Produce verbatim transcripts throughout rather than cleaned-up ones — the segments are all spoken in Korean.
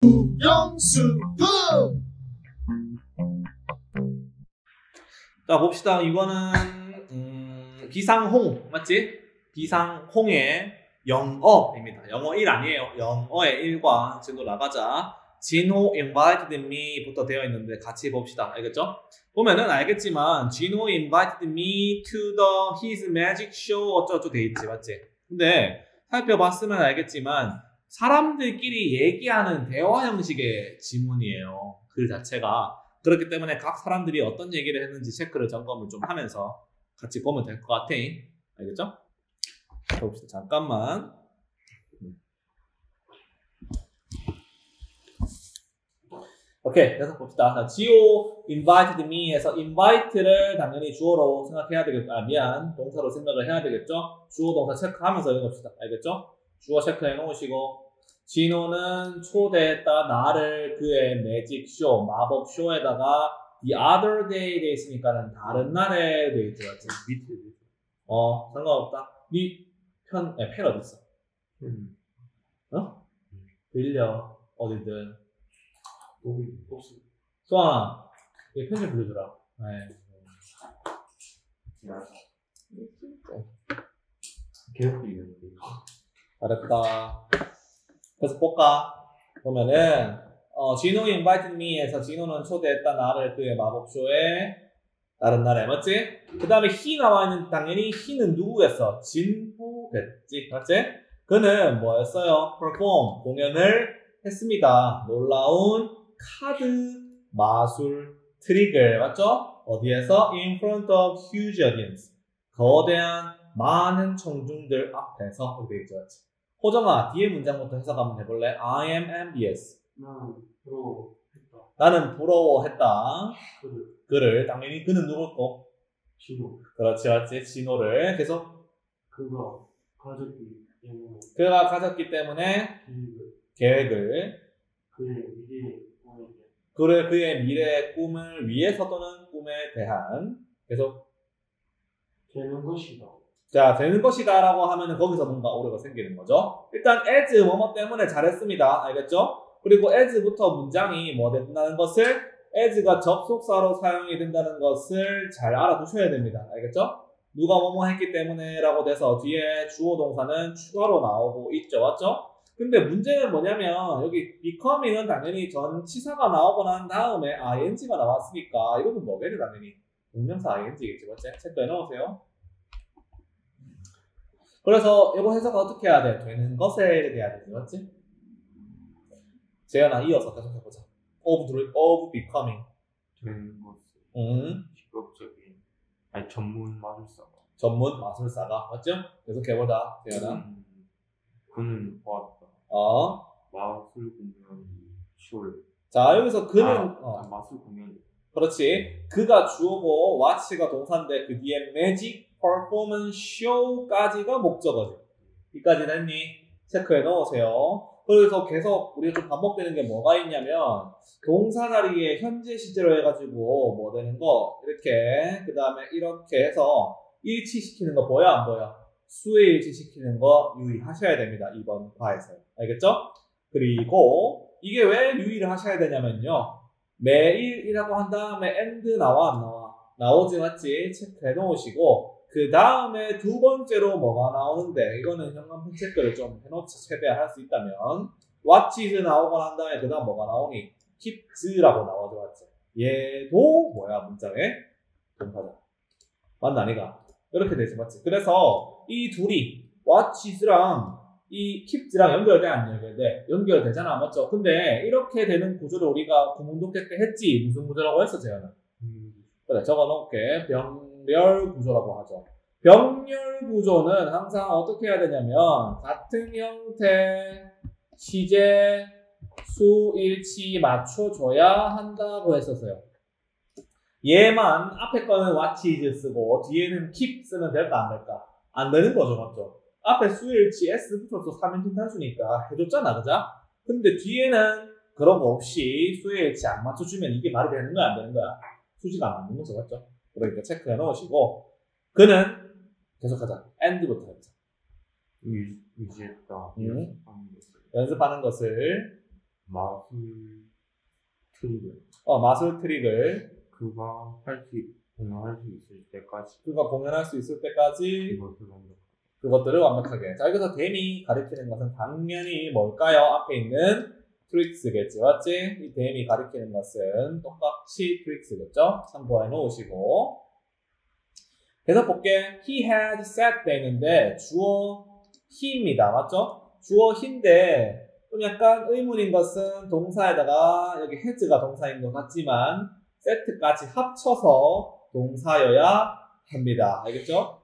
영수 자 봅시다. 이거는 음, 비상홍 맞지? 비상홍의 영어입니다. 영어 일 아니에요. 영어의 일과 지금 나가자. 진호 invited me 부터 되어 있는데 같이 봅시다. 알겠죠? 보면은 알겠지만 진호 invited me to the his magic show 어쩌고 돼 있지 맞지? 근데 살펴봤으면 알겠지만 사람들끼리 얘기하는 대화 형식의 지문이에요. 글 자체가. 그렇기 때문에 각 사람들이 어떤 얘기를 했는지 체크를 점검을 좀 하면서 같이 보면 될 것 같아. 알겠죠? 봅시다. 잠깐만. 오케이. 계속 봅시다. 자, 지오 invited me에서 invite를 당연히 주어로 생각해야 되겠죠. 아, 미안. 동사로 생각을 해야 되겠죠? 주어 동사 체크하면서 읽읍시다. 알겠죠? 주어 체크해 놓으시고 진호는 초대했다 나를 그의 매직 쇼, 마법 쇼에다가 the other day 돼 있으니까는 다른 날에 돼 있죠. 밑에 어 상관없다. 니 편, 에, 펜 어딨어? 음. 어? 빌려 어디든. 혹시 수아나 얘 펜 좀 빌려주라. 네. 계속 빌리는데. 잘했다. 그래서 볼까? 보면은 어, 진호 invited me에서 진호는 초대했다 나를 그의 마법쇼에 다른 날에 맞지? 그 다음에 he 나와 있는 당연히 he는 누구겠어? 진호겠지 맞지? 그는 뭐였어요? perform 공연을 했습니다. 놀라운 카드 마술 트릭을 맞죠? 어디에서? in front of huge audience 거대한 많은 청중들 앞에서 그렇게 있죠. 호정아, 뒤에 문장부터 해석 한번 해볼래? I am envious. 나는 부러워했다. 나는 부러워했다. 그를. 그를. 당연히 그는 누굴 거? 진호. 그렇지, 맞지? 진호를. 계속. 그가 가졌기 때문에. 그가 가졌기 때문에 계획을. 계획을. 그의 미래의 꿈에. 그를 그의 미래의 꿈을 위해서 또는 꿈에 대한. 계속. 되는 것이다. 자, 되는 것이다 라고 하면은 거기서 뭔가 오류가 생기는 거죠. 일단 as 뭐뭐 때문에 잘했습니다. 알겠죠? 그리고 as부터 문장이 뭐 된다는 것을 as가 접속사로 사용이 된다는 것을 잘 알아두셔야 됩니다. 알겠죠? 누가 뭐뭐 했기 때문에 라고 돼서 뒤에 주어 동사는 추가로 나오고 있죠. 맞죠? 근데 문제는 뭐냐면 여기 becoming은 당연히 전치사가 나오고 난 다음에 ing가 나왔으니까 이거는 뭐겠네 당연히 동명사 ing겠지. 맞지? 체크해 넣으세요. 그래서 이거 해석을 어떻게 해야 돼? 되는 것에 대해야 되지, 맞지? 재현아, 이어서 계속 해보자. of, of becoming. 되는 것. 음. 직업적인. 아니 전문 마술사가. 전문 마술사가, 맞죠? 계속 해보자, 재현아. 음, 그는 보았다. 어. 마술 공연 쇼를. 자, 여기서 그는, 아, 어. 마술 공연. 그렇지. 그가 주어고, watch가 동사인데, 그 뒤에 magic performance show까지가 목적어지. 이까지 됐니? 체크해 넣으세요. 그래서 계속 우리가 좀 반복되는 게 뭐가 있냐면 동사 자리에 현재 시제로 해가지고 뭐 되는 거 이렇게 그 다음에 이렇게 해서 일치시키는 거 보여 안 보여? 수에 일치시키는 거 유의하셔야 됩니다. 이번 과에서. 알겠죠? 그리고 이게 왜 유의를 하셔야 되냐면요. 매일이라고 한 다음에 and 나와 안 나와? 나오지 맞지? 체크해 놓으시고 그 다음에 두 번째로 뭐가 나오는데 이거는 현관품 체크를 좀 해놓지 최대한 할 수 있다면 watches 나오고 난 다음에 그 다음 뭐가 나오니? keeps라고 나와줘 맞지? 얘도 뭐야 문장에? 동사다. 맞나 아니가? 이렇게 되지 맞지? 그래서 이 둘이 watches랑 이 keeps랑 연결돼 안 연결돼? 연결되잖아 맞죠? 근데 이렇게 되는 구조를 우리가 구문독해 때 했지 무슨 구조라고 했어 재현아? 음. 그래 적어놓을게. 병렬 구조라고 하죠. 병렬 구조는 항상 어떻게 해야 되냐면 같은 형태 시제 수 일치 맞춰줘야 한다고 했었어요. 얘만 앞에 거는 watches 쓰고 뒤에는 keep 쓰면 될까 안 될까? 안 되는 거죠 맞죠? 앞에 수 일치 S 붙어서 삼 인칭 단수니까 해줬잖아 그죠? 근데 뒤에는 그런 거 없이 수 일치 안 맞춰주면 이게 말이 되는 거야 안 되는 거야? 수지가 안 맞는 거죠 맞죠? 그러니까 체크해 놓으시고 그는 계속하자. and부터 해보자. 유지했다. 음. 연습하는 것을 마술 트릭을 어, 마술 트릭을 그가 할 수, 공연할 수 있을 때까지 그가 공연할 수 있을 때까지 이것을 완벽하게. 그것들을 완벽하게. 자, 여기서 댐이 가리키는 것은 당연히 뭘까요? 앞에 있는 트릭스겠지, 맞지? 이 댐이 가리키는 것은 똑같이 트릭스겠죠? 참고해 놓으시고. 계속 볼게. He had sat 돼 있는데 주어 he입니다, 맞죠? 주어 he인데 좀 약간 의문인 것은 동사에다가 여기 has가 동사인 것 같지만 set까지 합쳐서 동사여야 합니다. 알겠죠?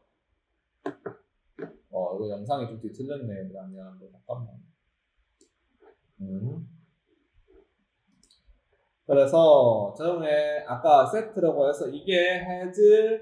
어, 이거 영상이 좀 뒤틀렸네. 얘들아, 미안한데, 잠깐만. 음. 그래서, 저번에, 아까 세트라고 해서, 이게 has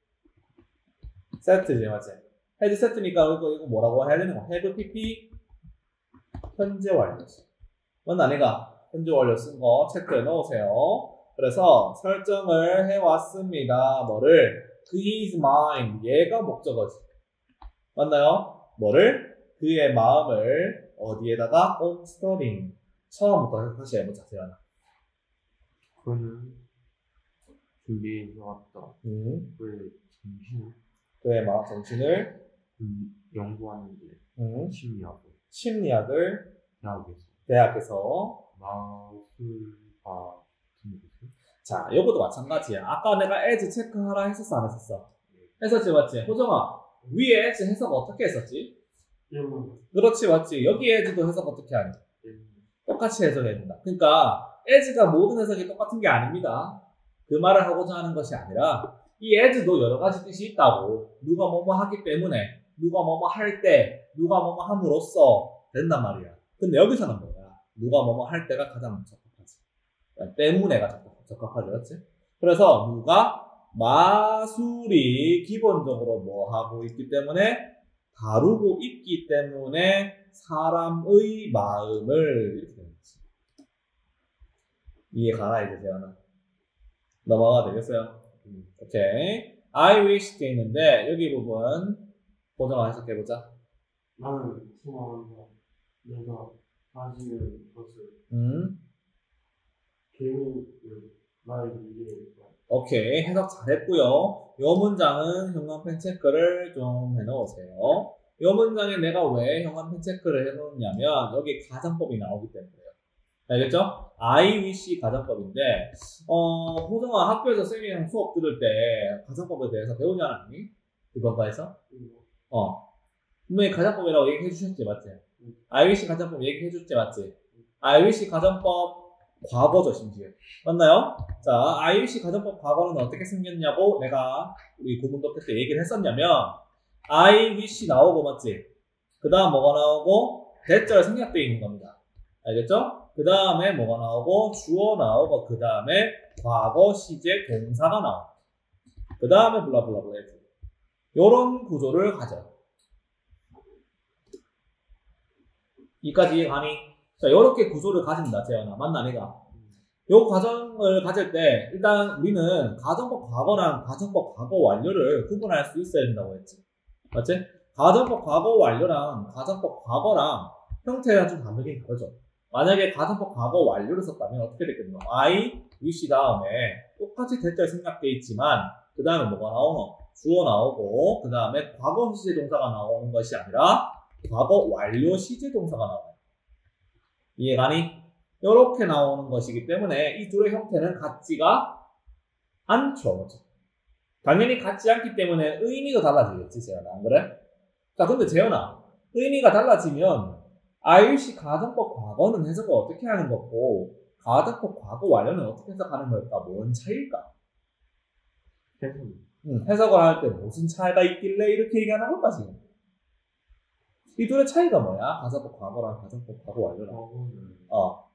세트지, 맞지? has 세트니까, 이거, 이거 뭐라고 해야 되는 거야? have pp 현재 완료지. 뭔 아니가? 현재 완료 쓴 거 체크해 놓으세요. 그래서, 설정을 해왔습니다. 뭐를? 그의 mind. 얘가 목적어지. 맞나요? 뭐를? 그의 마음을 어디에다가? on studying. 처음부터 다시 해보자, 세연아. 그는 준비해왔다. 음. 그의 정신을 그의 마음, 정신을 음, 연구하는데 음. 심리학을 심리학을 대학에서 대학에서 마술과 같은 곳에 자, 요것도 마찬가지야. 아까 내가 as 체크하라 했었어, 안 했었어? 했었지, 맞지? 호정아, 위에 as 해석 어떻게 했었지? 음. 그렇지, 맞지? 여기 as도 해석 어떻게 하니? 똑같이 해석해야 된다. 그러니까 as가 모든 해석이 똑같은 게 아닙니다. 그 말을 하고자 하는 것이 아니라 이 as도 여러 가지 뜻이 있다고. 누가 뭐뭐 하기 때문에, 누가 뭐뭐 할 때, 누가 뭐뭐 함으로써 된단 말이야. 근데 여기서는 뭐야? 누가 뭐뭐 할 때가 가장 적합하지. 그러니까 때문에가 적합, 적합하지, 그렇지? 그래서 누가 마술이 기본적으로 뭐 하고 있기 때문에 다루고 있기 때문에 사람의 마음을 이렇게 되는 거지. 이해 가나 이제 세연아? 넘어가 되겠어요? 음, 오케이. I wish 돼 있는데 여기 부분 보정 해석해보자. 나는 소망한다. 내가 가지는 것을 음, 괜히 나에게 이기니까. 오케이. 해석 잘했고요. 요 문장은 형광펜 체크를 좀 해놓으세요. 요 문장에 내가 왜 형광펜 체크를 해놓냐면 여기 가정법이 나오기 때문에요. 알겠죠? I wish 가정법인데 어, 호정아 학교에서 쌤이랑 수업 들을 때 가정법에 대해서 배우지 않았니? 이번과에서? 어. 분명히 가정법이라고 얘기해 주셨지, 맞지? I wish 가정법 얘기해 줬지, 맞지? I wish 가정법 과거죠, 심지어. 맞나요? 자, I wish 가정법 과거는 어떻게 생겼냐고 내가 우리 구문독해 때 얘기를 했었냐면 I wish 나오고, 맞지? 그 다음 뭐가 나오고 대절 생략되어 있는 겁니다. 알겠죠? 그 다음에 뭐가 나오고 주어 나오고 그 다음에 과거 시제 동사가 나오고 그 다음에 블라블라블라 해줘. 요런 구조를 가져. 이까지 이해가니? 자, 요렇게 구조를 가진다, 재현아. 맞나, 내가? 요 과정을 가질 때, 일단 우리는 가정법 과거랑 가정법 과거 완료를 구분할 수 있어야 된다고 했지. 맞지? 가정법 과거 완료랑 가정법 과거랑 형태가 좀 다르긴 다르죠. 만약에 가정법 과거 완료를 썼다면 어떻게 됐겠노? I, wish 다음에 똑같이 대절 생략되어 있지만, 그 다음에 뭐가 나오노? 주어 나오고, 그 다음에 과거 시제 동사가 나오는 것이 아니라, 과거 완료 시제 동사가 나와요. 이해가니? 이렇게 나오는 것이기 때문에 이 둘의 형태는 같지가 않죠. 당연히 같지 않기 때문에 의미도 달라지겠지, 재현아. 안 그래? 자, 근데 재현아, 의미가 달라지면 아이유씨 가정법 과거는 해석을 어떻게 하는 거고 가정법 과거 완료는 어떻게 해석하는 걸까? 뭔 차이일까? 해석. 응, 해석을 할 때 무슨 차이가 있길래 이렇게 얘기하는 걸까, 지금? 이 둘의 차이가 뭐야? 가정법 과거랑 가정법 과거 완료랑. 과거는 어.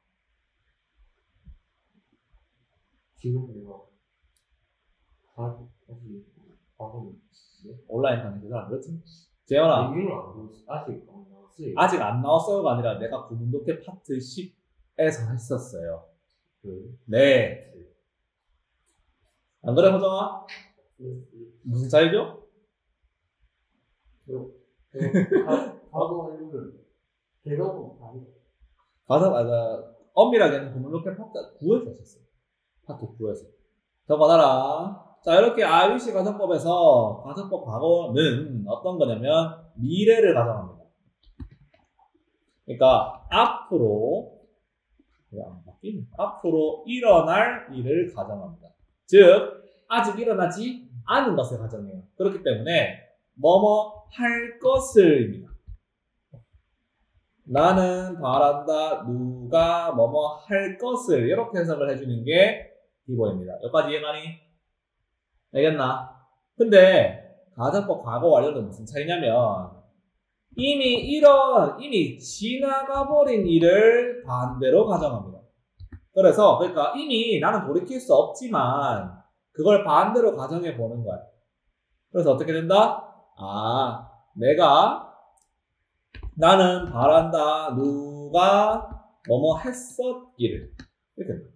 지금 내가 다 다시 과거는 온라인 강의에서 안 그렇지? 재현아, 얘기를 안 들었어. 아직 안 나왔어요. 아직 안 나왔어요가 아니라 내가 구문독해 파트 십에서 했었어요. 그 네. 안 그래, 호정아? 무슨 차이죠? 과거 완료를 대가고 아니. 가정, 아, 나, 엄밀하게는 구문로켓 파트 구에서 썼어요. 파트 구에서. 적어놔라. 자, 이렇게 아이비씨 가정법에서 가정법 과거는 어떤 거냐면 미래를 가정합니다. 그러니까 앞으로 왜 안 바뀌니? 앞으로 일어날 일을 가정합니다. 즉 아직 일어나지 않은 것을 가정해요. 그렇기 때문에 뭐뭐 할 것을입니다. 나는 바란다 누가 뭐뭐 할 것을 이렇게 해석을 해주는 게 기본입니다. 여기까지 이해가니? 알겠나? 근데 가정법 과거 완료는 무슨 차이냐면 이미 이런 이미 지나가 버린 일을 반대로 가정합니다. 그래서 그러니까 이미 나는 돌이킬 수 없지만 그걸 반대로 가정해 보는 거야. 그래서 어떻게 된다? 아, 내가 나는 바란다 누가 뭐뭐 했었기를 이렇게 된다.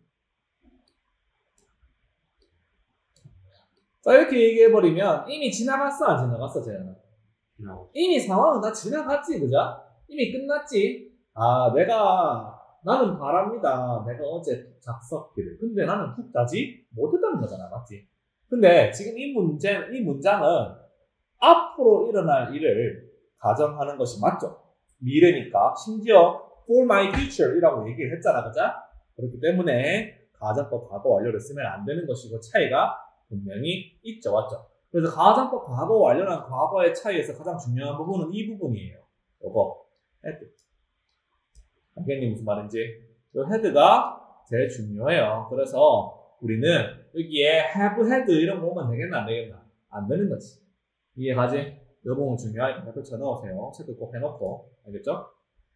자, 이렇게 얘기해 버리면 이미 지나갔어 안 지나갔어 재현아? No. 이미 상황은 다 지나갔지, 그죠? 이미 끝났지. 아, 내가 나는 바랍니다. 내가 어제 푹 잤었기를. 근데 나는 푹 자지 못했다는 거잖아, 맞지? 근데 지금 이 문제, 이 문장은 앞으로 일어날 일을 가정하는 것이 맞죠? 미래니까. 심지어 for my future 이라고 얘기를 했잖아, 그죠? 그렇기 때문에 가정법 과거 완료를 쓰면 안 되는 것이고 차이가 분명히 있죠, 맞죠? 그래서 가정법 과거 완료랑 과거의 차이에서 가장 중요한 부분은 이 부분이에요. 요거 헤드. 알겠니 무슨 말인지? 이 헤드가 제일 중요해요. 그래서 우리는 여기에 have had 이런 거 오면 되겠나 안 되겠나? 안 되는 거지. 이해가지? 이 부분 중요하니까 펼쳐 넣으세요. 체크 꼭 해놓고. 알겠죠?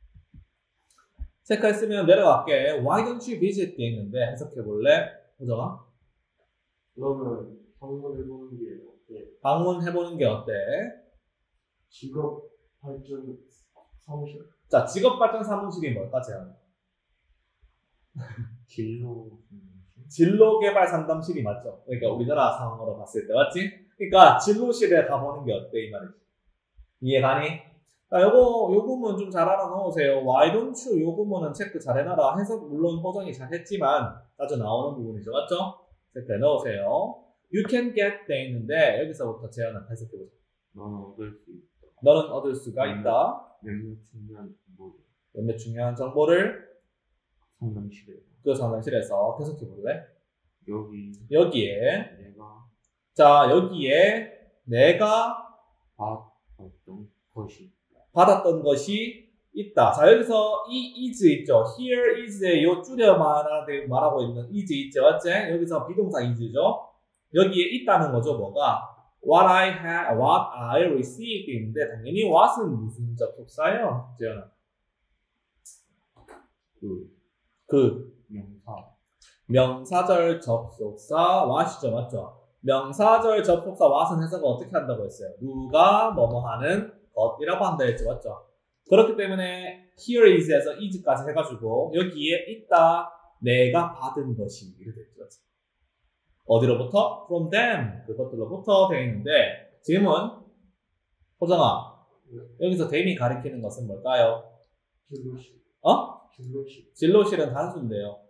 체크했으면 내려갈게. Why don't you visit? 돼 있는데 해석해볼래? 호정아? 너는 방문해보는 게 어때? 방문해보는 게 어때? 직업 발전 사무실? 자, 직업발전 사무실이 뭘까, 재현? 진로 진로개발 상담실이 맞죠? 그러니까 우리나라 상황으로 봤을 때, 맞지? 그러니까 진로실에 가보는 게 어때, 이 말이지? 이해가니? 자, 요거, 요 부분 좀 잘 알아놓으세요. Why don't you? 요 부분은 체크 잘 해놔라. 해석 물론 호정이 잘 했지만, 자주 나오는 부분이죠, 맞죠? 체크 해놓으세요. You can get 돼 있는데, 여기서부터 재현은 해석해보자. 너는 얻을 수 있다. 너는 얻을 수가 있다. 몇몇 중요한 정보를 몇몇 중요한 정보를 상담실에 그 상담실에서 해석해볼래? 여기 여기에, 내가 자, 여기에 내가 받았던 것이 받았던 것이 있다. 자, 여기서 이 is 있죠. Here is에 요 줄여 말하고 있는 is 있죠. 맞지? 여기서 비동사 is죠. 여기에 있다는 거죠. 뭐가? What I have, what I received 인데 당연히 what은 무슨 접속사예요? 재현아. 그 그 명사 명사절 접속사 what이죠. 맞죠? 명사절 접속사 what은 해석을 어떻게 한다고 했어요? 누가 뭐뭐 하는 것이라고 한다 했죠. 맞죠? 그렇기 때문에 here is에서 is까지 해가지고 여기에 있다 내가 받은 것이 이렇게 됐죠. 어디로부터? from them 그것들로부터 되어 있는데 질문 호정아 여기서 them이 가리키는 것은 뭘까요? 진로실. 어? 진로실. 진로실은 단수인데요.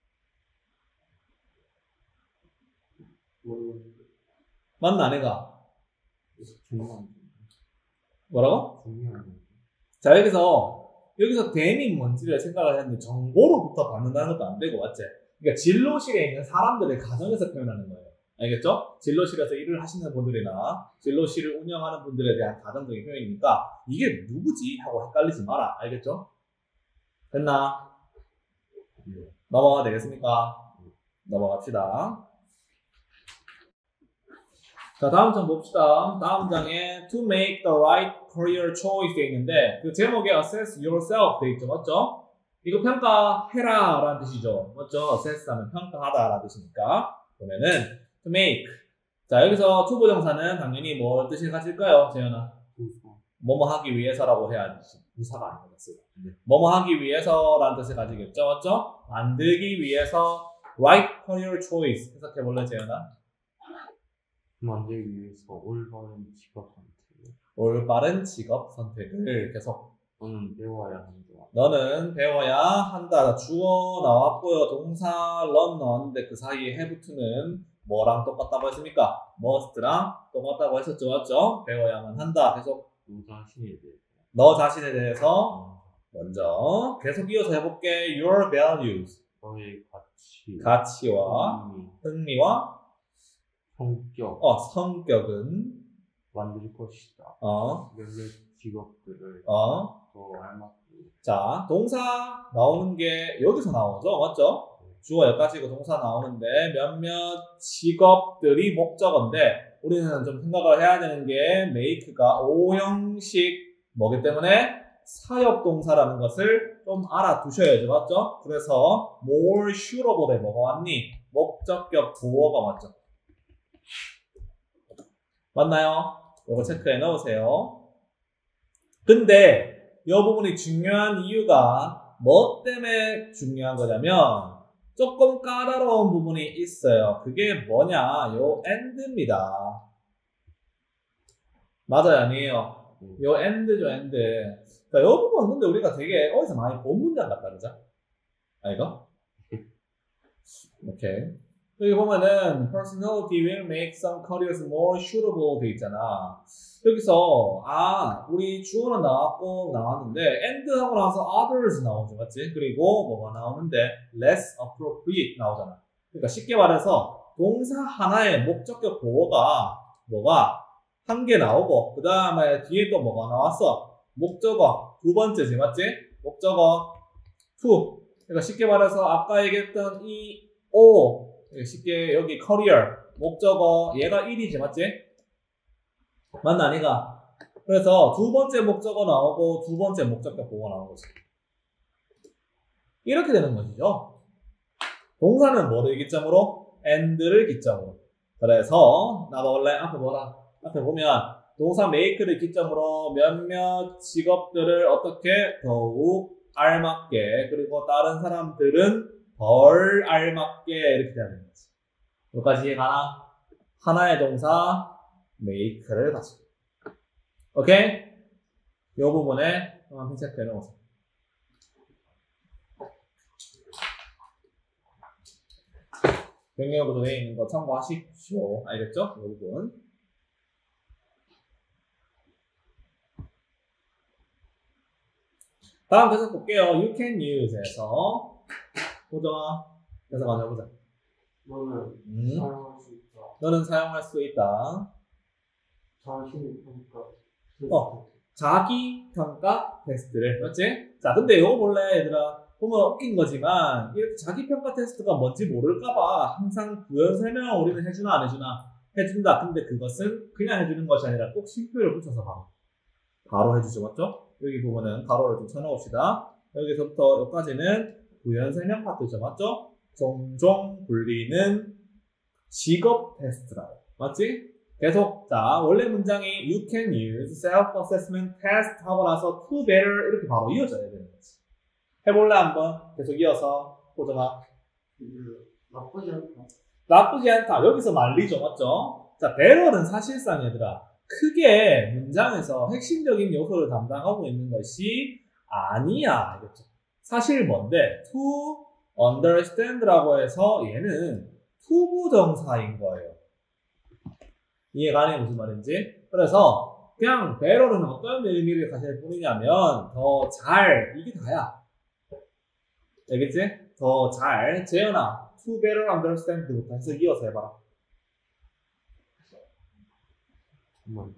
모르겠는데. 맞나 아내가? 중요한 뭐라고? 중요한 정보. 자 여기서 여기서 them이 뭔지를 생각을 했는데 정보로부터 받는다는 것도 안 되고 맞지? 그러니까 진로실에 있는 사람들을 가정해서 표현하는 거예요. 알겠죠? 진로실에서 일을 하시는 분들이나 진로실을 운영하는 분들에 대한 가정적인 표현이니까 이게 누구지? 하고 헷갈리지 마라. 알겠죠? 됐나? 네. 넘어가 되겠습니까? 넘어갑시다. 자 다음 장 봅시다. 다음 장에 to make the right career choice 돼 있는데 그 제목에 assess yourself 돼 있죠. 맞죠? 이거 평가해라 라는 뜻이죠. 맞죠? assess 하면 평가하다 라는 뜻이니까 그러면은 to make 자 여기서 투부정사는 당연히 뭘 뜻을 가질까요? 재현아 부사 뭐뭐 하기 위해서라고 해야 되지 부사가 아니고 네. 뭐뭐 하기 위해서라는 뜻을 가지겠죠. 맞죠? 만들기 위해서 right career choice 해석해볼래 재현아? 만들기 위해서 올바른 직업 선택 올바른 직업 선택을 계속 저는 배워야 한다. 너는 배워야 한다. 주어 나왔고요. 동사 run 나왔는데 그 사이에 haveto는 뭐랑 똑같다고 했습니까? must랑 똑같다고 했었죠. 맞죠? 배워야만 한다. 계속 너 자신에 대해서. 너 자신에 대해서 먼저 계속 이어서 해볼게. Your values. 너의 가치. 가치와 흥미, 흥미와 성격. 어, 성격은 만들 것이다. 어, 몇몇 직업들을 어. 더 알맞게. 자, 동사 나오는 게 여기서 나오죠. 맞죠? 주어 여기까지고 동사 나오는데 몇몇 직업들이 목적어인데 우리는 좀 생각을 해야 되는 게 make가 오형식 뭐기 때문에 사역동사라는 것을 좀 알아두셔야죠. 맞죠? 그래서 more sureable에 뭐가 왔니? 목적격 보어가 맞죠? 맞나요? 이거 체크해 넣으세요. 근데 이 부분이 중요한 이유가 뭐 때문에 중요한 거냐면 조금 까다로운 부분이 있어요. 그게 뭐냐? 요 and입니다. 맞아요? 아니에요? 요 and죠, and. 그러니까 요 부분 근데 우리가 되게 어디서 많이 본 문장 같다, 그죠? 아이가? 오케이. 여기 보면은 personality will make some careers more suitable 돼 있잖아. 여기서 아 우리 주어는 나왔고 나왔는데 and 하고 나서 others 나오죠, 맞지? 그리고 뭐가 나오는데 less appropriate 나오잖아. 그러니까 쉽게 말해서 동사 하나의 목적격 보어가 뭐가 한 개 나오고 그 다음에 뒤에 또 뭐가 나왔어? 목적어 두 번째지, 맞지? 목적어 to. 그러니까 쉽게 말해서 아까 얘기했던 이 o 쉽게 여기 career 목적어 얘가 일이지, 맞지? 맞나 아니가? 그래서 두 번째 목적어 나오고 두 번째 목적격 보고 나오는 거지. 이렇게 되는 것이죠. 동사는 뭐를 기점으로? and를 기점으로. 그래서 나봐볼래? 앞에 뭐라? 앞에 보면 동사 make를 기점으로 몇몇 직업들을 어떻게 더욱 알맞게 그리고 다른 사람들은 덜 알맞게 이렇게 되는 거지. 여기까지 이해가나? 하나의 동사 make를 가지고. 오케이? 이 부분에 한번 체크해 놓으세요. 병렬 구조에 있는 거 참고하십시오. 알겠죠? 이 부분. 다음 계속 볼게요. You can use에서 호정아 계속 한번 해보자. 너는 음. 사용할 수 있다. 너는 사용할 수 있다. 자신의 평가. 어. 자기 평가 테스트를, 맞지? 자, 근데 이거 몰래 얘들아 보면 웃긴 거지만 이렇게 자기 평가 테스트가 뭔지 모를까봐 항상 부연 설명을 우리는 해주나 안 해주나? 해준다. 근데 그것은 그냥 해주는 것이 아니라 꼭 쉼표를 붙여서 바로 바로 해주죠, 맞죠? 여기 보면은 가로를 좀 쳐놓읍시다. 여기서부터 여기까지는 부연 설명 파트죠, 맞죠? 종종 불리는 직업 테스트라고, 맞지? 계속 자 원래 문장이 you can use self-assessment test 하고 나서 to better 이렇게 바로 이어져야 되는 거지. 해볼래 한번? 계속 이어서 보자마. 나쁘지 않다. 나쁘지 않다. 여기서 말리죠, 맞죠? 자, better는 사실상 얘들아 크게 문장에서 핵심적인 요소를 담당하고 있는 것이 아니야. 알겠죠? 사실 뭔데? to understand라고 해서 얘는 투부정사인 거예요. 이해가네? 무슨 말인지? 그래서 그냥 better는 어떤 의미를 가질 뿐이냐면 더 잘, 이게 다야. 알겠지? 더 잘, 재현아 to better understand부터 해서 이어서 해봐라. 한번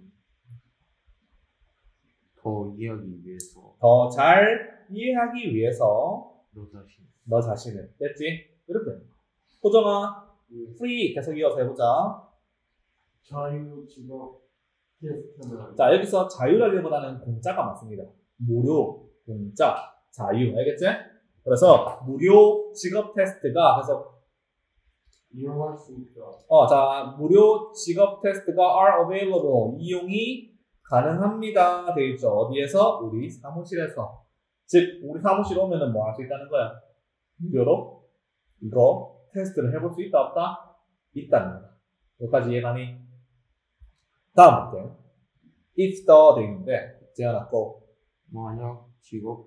더 이해하기 위해서 더 잘 이해하기 위해서 너 자신. 너 자신을. 됐지? 이렇게. 호정아, free 계속 이어서 해보자. 자유 직업 테스트는 자, 여기서 자유라기보다는 공짜가 맞습니다. 무료, 공짜, 자유. 알겠지? 그래서 무료 직업 테스트가 그래서 이용할 수 있다. 어, 자, 무료 직업 테스트가 are available. 이용이 가능합니다. 되어 있죠. 어디에서? 우리 사무실에서. 즉, 우리 사무실 오면은 뭐 할 수 있다는 거야? 무료로 이거 테스트를 해볼 수 있다, 없다? 있다는 거야. 여기까지 이해가니? 다음 볼게요. if the 돼 있는데, 제안하고. 만약 직업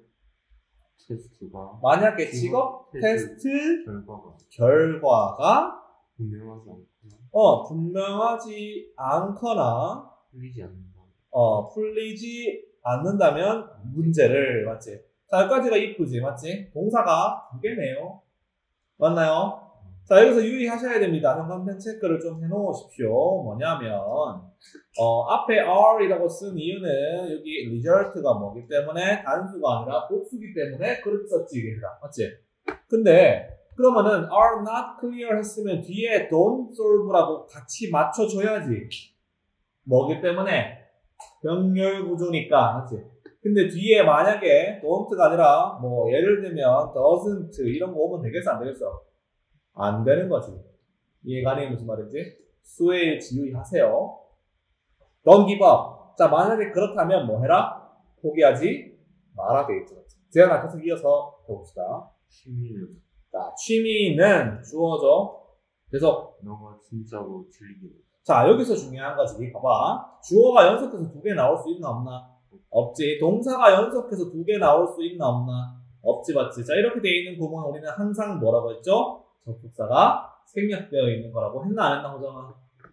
테스트가 만약에 직업 직업 테스트 결과가 결과가 분명하지 않거나 어 분명하지 않거나 풀리지 않는다. 어 풀리지 않는다면 문제를 맞지? 자 여기까지가 if지 맞지? 동사가 두 개네요. 맞나요? 자 여기서 유의하셔야 됩니다. 형광펜 체크를 좀 해놓으십시오. 뭐냐면 어 앞에 are이라고 쓴 이유는 여기 result가 뭐기 때문에 단수가 아니라 복수기 때문에 그렇게 썼지 얘들아. 맞지? 근데 그러면은 are not clear 했으면 뒤에 don't solve라고 같이 맞춰줘야지. 뭐기 때문에 병렬 구조니까 맞지? 근데 뒤에 만약에 don't가 아니라 뭐 예를 들면 doesn't 이런 거 오면 되겠어 안 되겠어? 안 되는 거지. 이해가 안 해? 무슨 말인지? 수에 지유하세요. Don't give up. 자 만약에 그렇다면 뭐 해라? 포기하지 마라 되겠죠. 재현아 계속 이어서 해봅시다. 취미는 자 취미는 주어져. 계속. 너가 진짜로 즐기는 자 여기서 중요한 거지. 봐봐. 주어가 연속해서 두 개 나올 수 있나 없나? 없지. 동사가 연속해서 두 개 나올 수 있나 없나? 없지 맞지. 자 이렇게 되어 있는 구문은 우리는 항상 뭐라고 했죠? 접속사가 생략되어 있는 거라고 했나 안 했나 호정아?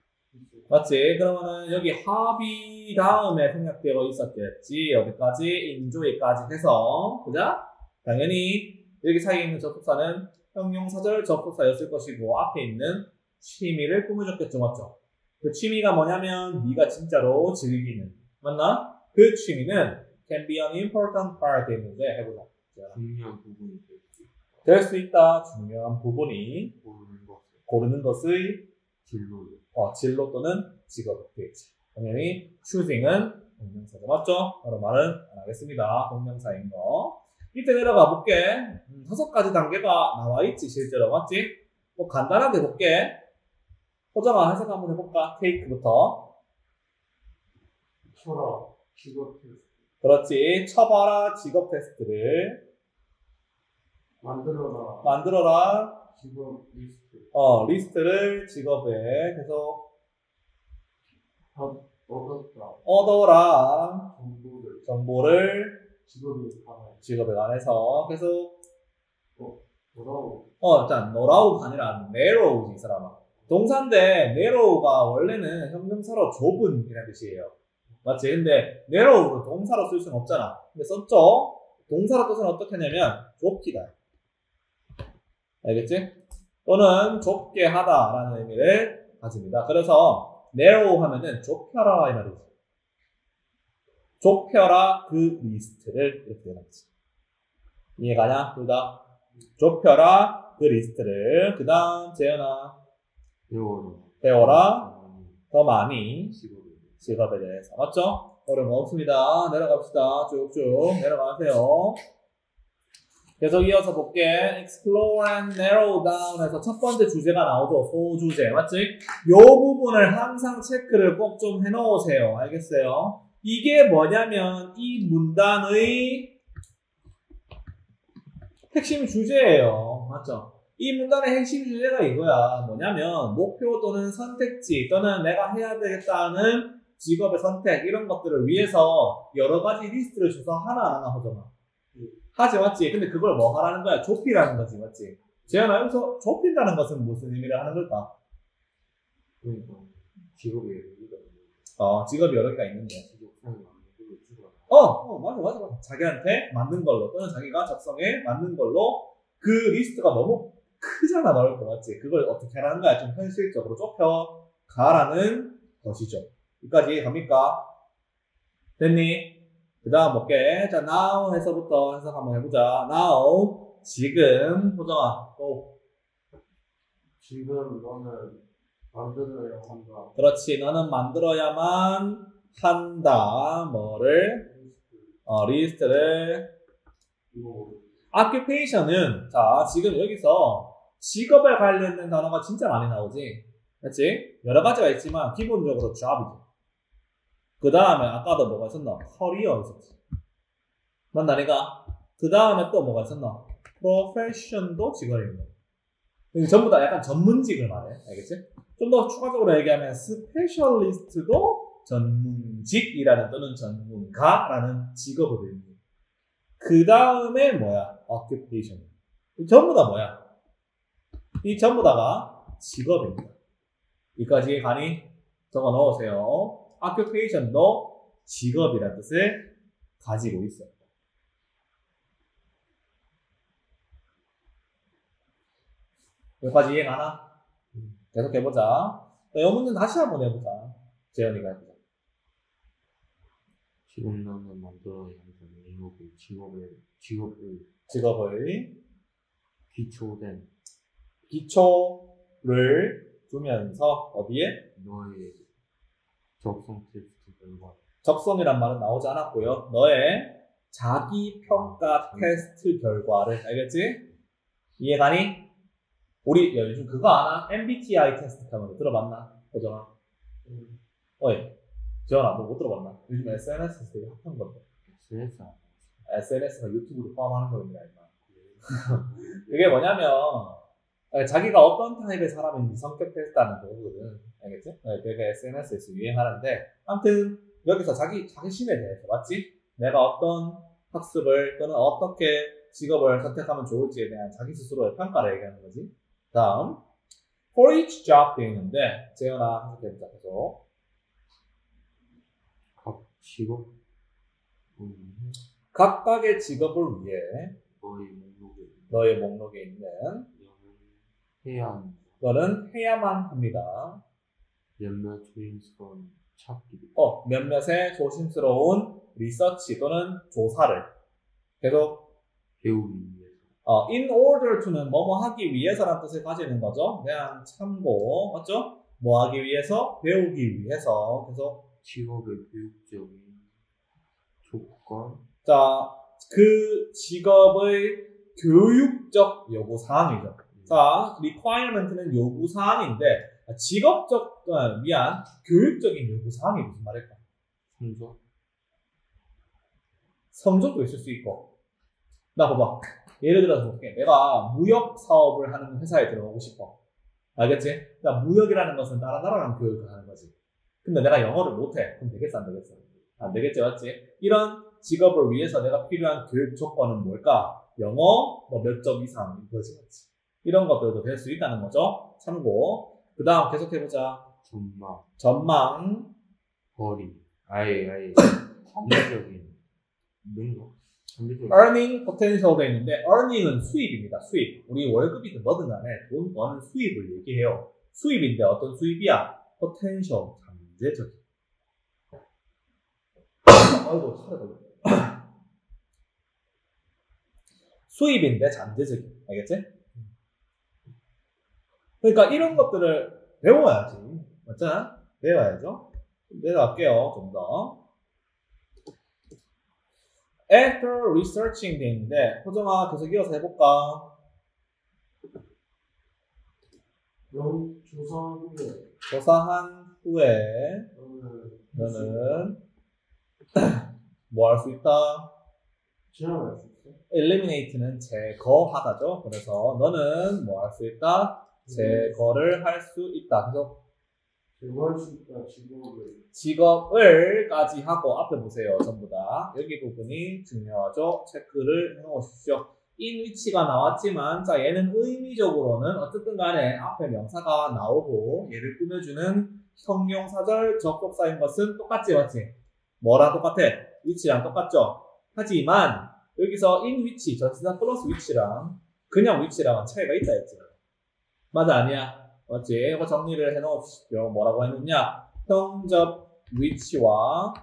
맞지? 그러면은 여기 합의 다음에 생략되어 있었겠지. 어디까지? enjoy까지 해서 그죠? 당연히 여기 사이에 있는 접속사는 형용사절 접속사였을 것이고 앞에 있는 취미를 꾸며줬겠죠. 맞죠? 그 취미가 뭐냐면 네가 진짜로 즐기는 맞나? 그 취미는 can be an important part 했는데 해보자. 중요한 부분이 될 수 있다. 중요한 부분이 고르는 것을 고르는 것의 진로를 어, 진로 또는 직업이 되겠지. 당연히 choosing은 동명사죠. 맞죠? 그럼 말은 안 하겠습니다. 동명사인 거. 이때 내려가 볼게. 음, 다섯 가지 단계가 나와 있지 실제로. 맞지? 뭐 간단하게 볼게. 호정아 해석 한번 해볼까? 테이크부터. 쳐라. 직업 테스트. 그렇지. 쳐봐라 직업 테스트를 만들어라. 만들어라. 직업 리스트. 어 리스트를 직업에 계속 얻- 얻었다. 얻어라. 정보를. 정보를 직업에 관한. 직업에 관해서 계속 뭐라고? 어 일단 narrow가 아니라 narrow지 이 사람아. 동사인데 narrow가 원래는 형용사로 좁은 이라는 뜻이에요. 맞지? 근데 narrow로 동사로 쓸 수는 없잖아. 근데 썼죠? 동사로 뜻은 어떻게 하냐면 좁히다. 알겠지? 또는 좁게 하다라는 의미를 가집니다. 그래서 narrow 하면은 좁혀라 이 말이지. 좁혀라 그 리스트를 이렇게 되는 거지. 이해가냐? 둘 다. 좁혀라 그 리스트를. 그 다음 재현아 배워라 배워라 더 많이 직업을 직업에 대해서. 맞죠? 어려운 거 없습니다. 내려갑시다. 쭉쭉 내려가세요. 계속 이어서 볼게. Explore and narrow down 해서 첫 번째 주제가 나오죠. 소주제. 맞지? 요 부분을 항상 체크를 꼭 좀 해놓으세요. 알겠어요? 이게 뭐냐면 이 문단의 핵심 주제예요. 맞죠? 이 문단의 핵심 주제가 이거야. 뭐냐면 목표 또는 선택지 또는 내가 해야 되겠다는 직업의 선택 이런 것들을 위해서 여러 가지 리스트를 줘서 하나 하나 하잖아. 하지 맞지? 근데 그걸 뭐 하라는 거야? 좁히라는 거지. 맞지? 재현아 여기서 좁힌다는 것은 무슨 의미를 하는 걸까? 그러니까 직업에 의미가 있는 어 직업이 여러 개가 있는데 직업상이 맞는 걸로 추구하라. 어, 어 맞아 맞아 맞아. 자기한테 맞는 걸로 또는 자기가 적성에 맞는 걸로 그 리스트가 너무 크잖아. 넓을 거 맞지? 그걸 어떻게 하라는 거야? 좀 현실적으로 좁혀 가라는 것이죠. 여기까지 갑니까? 됐니? 그 다음 볼게. 자, now 해서부터 해석 한번 해보자. now, 지금, 호정아, 고. 지금 너는 만들어야 한다. 그렇지. 너는 만들어야만 한다. 뭐를? 어, 리스트를. 이거 occupation은, 자, 지금 여기서 직업에 관련된 단어가 진짜 많이 나오지. 그렇지? 여러 가지가 있지만, 기본적으로 job이지. 그 다음에 아까도 뭐가 있었나? 커리어 있었지. 맞나니까? 그 다음에 또 뭐가 있었나? 프로페션도 직업입니다. 이게 전부 다 약간 전문직을 말해. 알겠지? 좀 더 추가적으로 얘기하면 스페셜리스트도 전문직이라는 또는 전문가라는 직업을 의미해. 그 다음에 뭐야? occupation. 이 전부 다 뭐야? 이 전부 다가 직업입니다. 여기까지 간이 적어 넣으세요. occupation도 직업이라는 뜻을 가지고 있어요. 여기까지 이해가나? 계속 해보자. 이 문제는 다시 한번 해보자. 재현이가 해보자. 지금 나는 만들어야 하는 이목을 직업을 직업을 직업을 기초된 기초를 두면서 어디에? 너의 적성 테스트 결과 적성이란 말은 나오지 않았고요. 너의 자기평가 테스트 결과를 알겠지? 이해가니? 우리 야, 요즘 그거 아나? 엠비티아이 테스트 하는 거 들어봤나? 호정아? 음. 어이 지원아 너 못 들어봤나? 요즘 에스엔에스에서 되게 핫한 건데 에스엔에스 안 에스엔에스가 유튜브로 포함하는 겁니다. 이게 뭐냐면 자기가 어떤 타입의 사람인지 성격 테스트하는 거거든. 알겠지? 네, 그게 에스엔에스에서 유행하는데 아무튼 여기서 자기 자신에 대해서 맞지? 내가 어떤 학습을 또는 어떻게 직업을 선택하면 좋을지에 대한 자기 스스로의 평가를 얘기하는 거지. 다음 for each job 되어 있는데 재현아 해석해보자. 계속 각 직업 음, 각각의 직업을 위해 너의 목록에 너의 목록에 있는 너는 해야 하는 너는 해야만 합니다. 몇몇 조심스러운 찾기 어, 몇몇의 조심스러운 리서치 또는 조사를 계속 배우기 위해서 어, in order to는 뭐뭐 하기 위해서라는 뜻을 가지는 거죠. 그냥 참고 맞죠? 뭐 하기 위해서? 배우기 위해서 계속 직업의 교육적인 조건 자, 그 직업의 교육적 요구사항이죠. 자, requirement는 요구사항인데 직업적, 어, 미안, 교육적인 요구사항이 무슨 말일까? 성적 성적도 있을 수 있고. 나 봐봐. 예를 들어서 볼게. 내가 무역 사업을 하는 회사에 들어가고 싶어. 알겠지? 나 무역이라는 것은 다른 나라랑 교육을 하는 거지. 근데 내가 영어를 못해. 그럼 되겠어, 안 되겠어? 안 되겠지, 맞지? 이런 직업을 위해서 내가 필요한 교육 조건은 뭘까? 영어, 뭐 몇 점 이상, 이거지, 맞지? 이런 것들도 될 수 있다는 거죠. 참고. 그 다음 계속해보자. 전망 전망, 거리 아예 아예 장기적인 능력 장기적인 earning potential 돼 있는데 earning은 수입입니다. 수입. 우리 월급이든 뭐든 간에 돈 버는 수입을 얘기해요. 수입인데 어떤 수입이야? potential, 잠재적인. 아이고, 차례 걸렸네. 수입인데 잠재적인. 알겠지? 그러니까 이런 것들을 배워야지. 맞잖아? 배워야죠. 내려갈게요. 좀 더. After researching 돼 있는데 호정아 계속 이어서 해볼까? 영 조사 후에 조사한 후에 너는 너는 뭐 할 수 있다? 제한할 수 있어? eliminate는 제거하다죠. 그래서 너는 뭐 할 수 있다? 제거를 할 수 있다. 그래서 제거할 수 있다. 직업을 직업을까지 하고 앞에 보세요. 전부 다 여기 부분이 중요하죠. 체크를 해놓으십시오. in 위치가 나왔지만 자 얘는 의미적으로는 어쨌든 간에 앞에 명사가 나오고 얘를 꾸며주는 형용사절 접속사인 것은 똑같지 맞지? 뭐랑 똑같아? 위치랑 똑같죠? 하지만 여기서 in 위치, 전치사 플러스 위치랑 그냥 위치랑은 차이가 있다 했지. 맞아 아니야? 맞지? 이거 정리를 해놓으십시오. 뭐라고 했느냐? 형접 위치와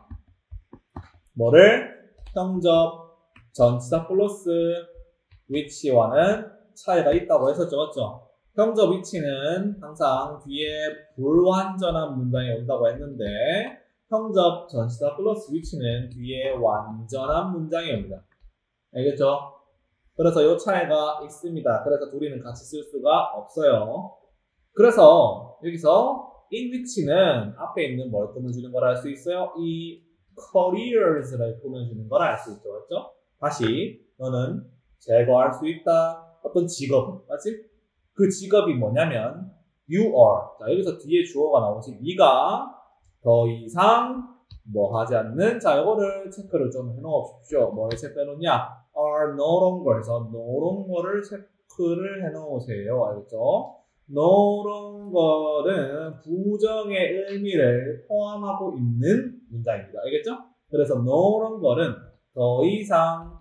뭐를? 형접 전치사 플러스 위치와는 차이가 있다고 했었죠. 맞죠? 형접 위치는 항상 뒤에 불완전한 문장이 온다고 했는데 형접 전치사 플러스 위치는 뒤에 완전한 문장이 옵니다. 알겠죠? 그래서 이 차이가 있습니다. 그래서 둘이는 같이 쓸 수가 없어요. 그래서 여기서 in 위치는 앞에 있는 뭘 꾸며주는 걸 알 수 있어요? 이 careers를 꾸며주는 걸 알 수 있죠. 그렇죠? 다시 너는 제거할 수 있다. 어떤 직업, 맞지? 그 직업이 뭐냐면 you are. 자 여기서 뒤에 주어가 나오지. 네가 더 이상 뭐 하지 않는. 자 이거를 체크를 좀 해놓으십시오. 뭘 체크해놓냐? are no longer에서 no longer를 체크를 해놓으세요. 알겠죠? no longer는 부정의 의미를 포함하고 있는 문장입니다. 알겠죠? 그래서 no longer는 더 이상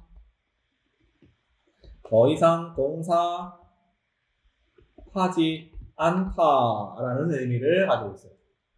더 이상 동사 하지 않다라는 의미를 가지고 있어요.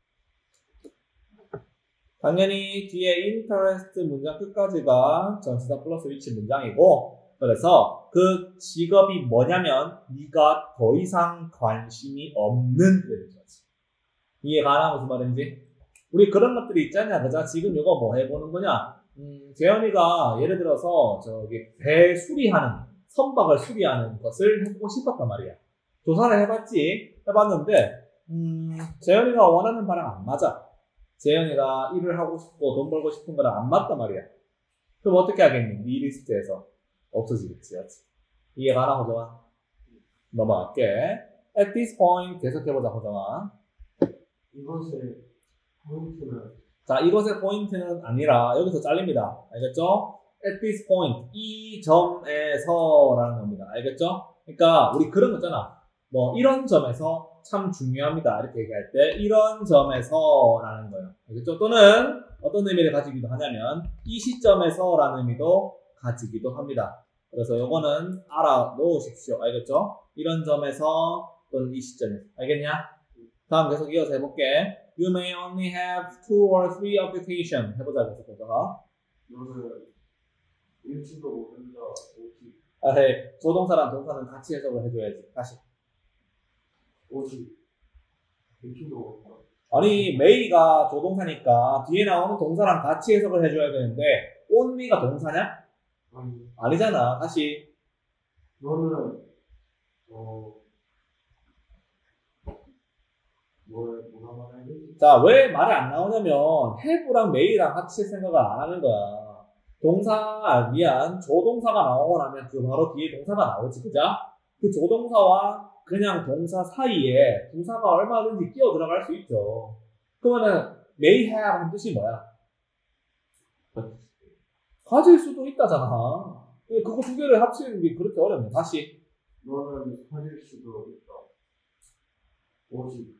당연히 뒤에 interest 문장 끝까지가 전치사 플러스 위치 문장이고, 그래서 그 직업이 뭐냐면 네가 더 이상 관심이 없는 의미죠. 이해가 안 무슨 말인지? 우리 그런 것들이 있잖냐, 그죠? 지금 이거 뭐 해보는 거냐? 음, 재현이가 예를 들어서 저기 배 수리하는, 선박을 수리하는 것을 해보고 싶었단 말이야. 조사를 해봤지, 해봤는데 음, 재현이가 원하는 바랑 안 맞아. 재현이가 일을 하고 싶고 돈 벌고 싶은 거랑 안 맞단 말이야. 그럼 어떻게 하겠니? 네 리스트에서 없어지겠지. 이해가 가나, 호정아? 넘어갈게. At this point 계속해보자, 호정아. 이것의 포인트는 자, 이것의 포인트는 아니라 여기서 잘립니다. 알겠죠? At this point, 이 점에서라는 겁니다. 알겠죠? 그러니까 우리 그런 거 있잖아. 뭐 이런 점에서 참 중요합니다. 이렇게 얘기할 때 이런 점에서라는 거예요. 알겠죠? 또는 어떤 의미를 가지기도 하냐면 이 시점에서라는 의미도 가지기도 합니다. 그래서 요거는 알아 놓으십시오. 알겠죠? 이런 점에서 또는 이 시점에서. 알겠냐? 다음 계속 이어서 해볼게. You may only have two or three occupations. 해보자. 계속 보다가. 너는 일지도 모른다. 오직 아, 네. 조동사랑 동사는 같이 해석을 해줘야지. 다시. 오직 일지도 모른다. 아니, 메이가 조동사니까 뒤에 나오는 동사랑 같이 해석을 해줘야 되는데 only가 동사냐? 아니 아니잖아. 다시. 너는 어 뭘 뭐라 말해야 되지? 자, 왜 말이 안 나오냐면 have랑 may랑 같이 생각을 안 하는 거야. 동사, 미안, 조동사가 나오고 나면 그 바로 뒤에 동사가 나오지, 그죠? 그 조동사와 그냥 동사 사이에 부사가 얼마든지 끼어 들어갈 수 있죠. 그러면은 may have 하는 뜻이 뭐야? 가질 수도 있다잖아. 그거 두 개를 합치는 게 그렇게 어렵네. 다시. 너는 가질 수도 있다. 오직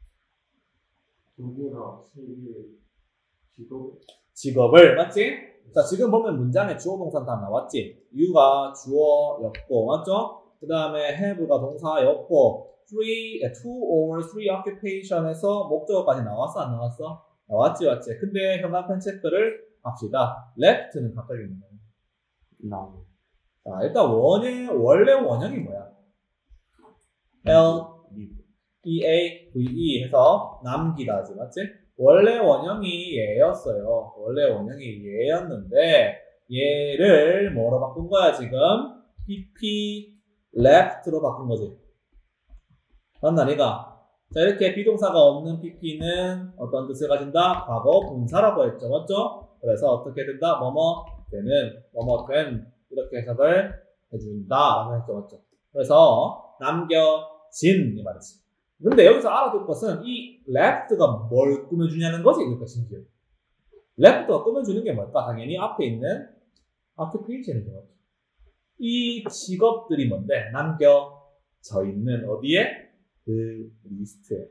두 개나 세 개의 직업 직업을, 맞지? 자, 지금 보면 문장에 주어 동사 다 나왔지? you가 주어였고, 맞죠? 그 다음에 have가 동사였고, three, two or three occupation에서 목적어까지 나왔어, 안 나왔어? 나왔지, 맞지? 근데 현관펜 체크를 합시다. left는 갑자기 뭐야? 나 자, 일단 원의, 원래 원형이 뭐야? L, E, A, V, E 해서 남기다 하지, 맞지? 원래 원형이 얘였어요. 원래 원형이 얘였는데, 얘를 뭐로 바꾼 거야, 지금? 피피, left로 바꾼 거지. 맞나, 니가? 자, 이렇게 비동사가 없는 피피는 어떤 뜻을 가진다? 과거 분사라고 했죠, 맞죠? 그래서 어떻게 된다? 뭐뭐 되는, 뭐뭐 된, 이렇게 해석을 해준다 라고 했죠, 맞죠? 그래서 남겨진 이 말이지. 근데 여기서 알아둘 것은 이 left가 뭘 꾸며주냐는 거지. 그러니까 심지어 left가 꾸며주는 게 뭘까? 당연히 앞에 있는 occupation이죠. 이 직업들이 뭔데? 남겨져 있는 어디에? 그 리스트에.